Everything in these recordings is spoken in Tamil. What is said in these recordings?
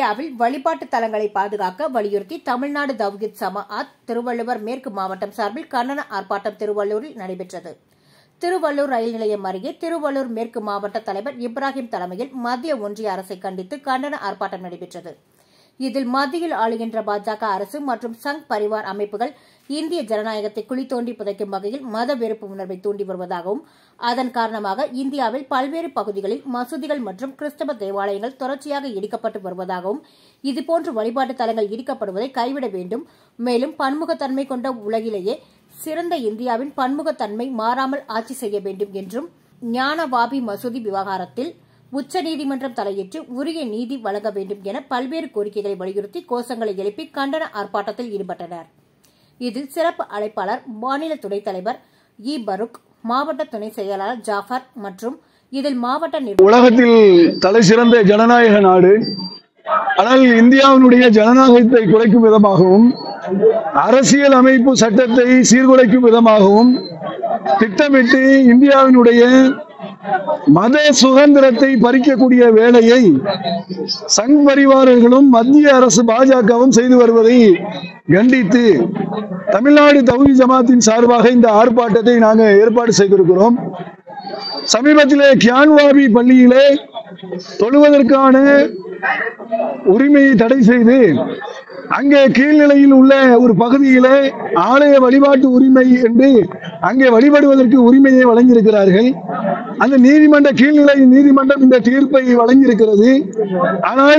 இந்தியாவில் வழிபாட்டு தலங்களை பாதுகாக்க வலியுறுத்தி தமிழ்நாடு தவ்ஹீத் ஜமாஅத் திருவள்ளுவர் மேற்கு மாவட்டம் சார்பில் கண்டன ஆர்ப்பாட்டம் திருவள்ளூரில் நடைபெற்றது. திருவள்ளூர் ரயில் நிலையம் அருகே திருவள்ளூர் மேற்கு மாவட்ட தலைவர் இப்ராஹிம் தலைமையில் மத்திய ஒன்றிய அரசை கண்டித்து கண்டன ஆர்ப்பாட்டம் நடைபெற்றது. இதில் மத்தியில் ஆளுகின்ற பாஜக அரசு மற்றும் சங் பரிவார் அமைப்புகள் இந்திய ஜனநாயகத்தை குழி தோண்டி புதைக்கும் வகையில் மத வெறுப்பு உணர்வை தூண்டி வருவதாகவும், அதன் காரணமாக இந்தியாவில் பல்வேறு பகுதிகளில் மசூதிகள் மற்றும் கிறிஸ்தவ தேவாலயங்கள் தொடர்ச்சியாக இடிக்கப்பட்டு வருவதாகவும், இதுபோன்று வழிபாட்டு தலங்கள் இடிக்கப்படுவதை கைவிட வேண்டும். மேலும் பன்முகத்தன்மை கொண்ட உலகிலேயே சிறந்த இந்தியாவின் பன்முகத்தன்மை மாறாமல் ஆட்சி செய்ய வேண்டும் என்றும், ஞானவாபி மசூதி விவகாரத்தில் உச்சநீதிமன்றம் தலையிட்டு உரிய நீதி வழங்க வேண்டும் என பல்வேறு கோரிக்கைகளை வலியுறுத்தி கோஷங்களை எழுப்பி கண்டன ஆர்ப்பாட்டத்தில் ஈடுபட்டனர். இதில் சிறப்பு அழைப்பாளர் மாநில துணைத் தலைவர் இ பருக், மாவட்ட துணை செயலாளர் ஜாஃபர் மற்றும் இதில் மாவட்ட உலகத்தில் தலை சிறந்த ஜனநாயக நாடு, ஆனால் இந்தியாவினுடைய ஜனநாயகத்தை குலைக்கும் விதமாகவும் அரசியல் அமைப்பு சட்டத்தை சீர்குலைக்கும் விதமாகவும் திட்டமிட்டு இந்தியாவினுடைய மத சுதந்திரத்தை பறிக்கக்கூடிய வேலையை சங் பரிவாரர்களும் மத்திய அரசு பாஜகவும் செய்து வருவதை கண்டித்து தமிழ்நாடு தவ்ஹீத் ஜமாத்தின் சார்பாக இந்த ஆர்ப்பாட்டத்தை நாங்கள் ஏற்பாடு செய்திருக்கிறோம். சமீபத்திலே கியான்வாபி பள்ளியிலே தொழுவதற்கான உரிமையை தடை செய்து அங்கே கீழ்நிலையில் உள்ள ஒரு பகுதியிலே ஆலய வழிபாட்டு உரிமை என்று அங்கே வழிபடுவதற்கு உரிமையை வழங்கியிருக்கிறார்கள். அந்த நீதிமன்ற கீழ்நிலை நீதிமன்றம் இந்த தீர்ப்பை வழங்கியிருக்கிறது. ஆனால்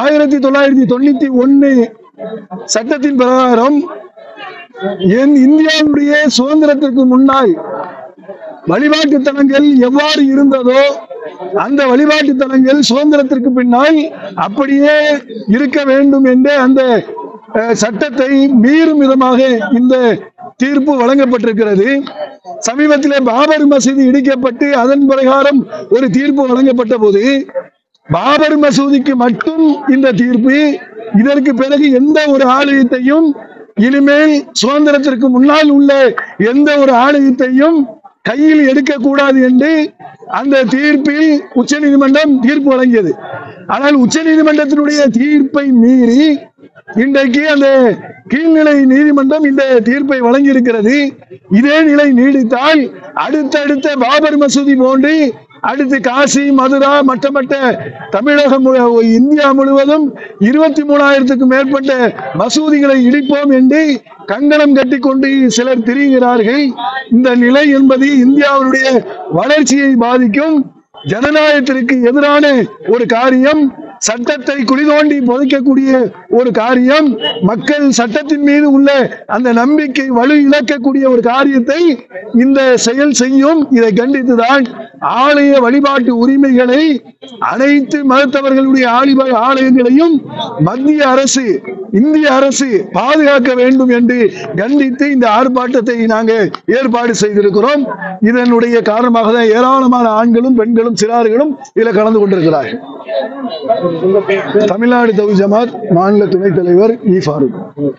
1991 சட்டத்தின் பிரகாரம் இந்தியாவுடைய சுதந்திரத்திற்கு முன்னால் வழிபாட்டு தலங்கள் எவ்வாறு இருந்ததோ அந்த வழிபாட்டு தலங்கள் சுதந்திரத்திற்கு பின்னால் அப்படியே இருக்க வேண்டும் என்ற அந்த சட்டத்தை மீறும் விதமாக இந்த தீர்ப்பு வழங்கப்பட்டிருக்கிறது. சமீபத்திலே பாபர் மசூதி இடிக்கப்பட்டு அதன் பிரகாரம் ஒரு தீர்ப்பு வழங்கப்பட்ட போது பாபர் மசூதிக்கு மட்டும் இந்த தீர்ப்பு, இதற்கு பிறகு எந்த ஒரு ஆலயத்தையும் இனிமேல் சுதந்திரத்திற்கு முன்னால் உள்ள எந்த ஒரு ஆலயத்தையும் கையில் எடுக்கக்கூடாது என்று அந்த தீர்ப்பில் உச்சநீதிமன்றம் தீர்ப்பு வழங்கியது. ஆனால் உச்சநீதிமன்றத்தினுடைய தீர்ப்பை மீறி இன்றைக்கு அந்த கீழ்நிலை நீதிமன்றம் இந்த தீர்ப்பை வழங்கியிருக்கிறது. இதே நிலை நீடித்தால் அடுத்தடுத்த பாபர் மசூதி போன்று அடுத்து காசி, மதுரா, மற்ற தமிழகம், இந்தியா முழுவதும் 23,000க்கும் மேற்பட்ட மசூதிகளை இடிப்போம் என்று கங்கணம் கட்டிக்கொண்டு சிலர் திரிகிறார்கள். இந்த நிலை என்பது இந்தியாவுடைய வளர்ச்சியை பாதிக்கும், ஜனநாயகத்திற்கு எதிரான ஒரு காரியம், சட்டத்தை குழி தோண்டி புதைக்கக்கூடிய ஒரு காரியம், மக்கள் சட்டத்தின் மீது உள்ள அந்த நம்பிக்கை வலு இழக்கக்கூடிய ஒரு காரியத்தை இந்த செயல் செய்யும். இதை கண்டித்துதான் ஆலய வழிபாட்டு உரிமைகளை அனைத்து மதத்தவர்களுடைய ஆலயங்களையும் மத்திய அரசு, இந்திய அரசு பாதுகாக்க வேண்டும் என்று கண்டித்து இந்த ஆர்ப்பாட்டத்தை நாங்கள் ஏற்பாடு செய்திருக்கிறோம். இதனுடைய காரணமாக தான் ஏராளமான ஆண்களும் பெண்களும் சிறார்களும் இதில் கலந்து கொண்டிருக்கிறார்கள். தமிழ்நாடு தவ்ஹீத் ஜமாத் மாநில துணைத் தலைவர் இ. ஃபாரூக்.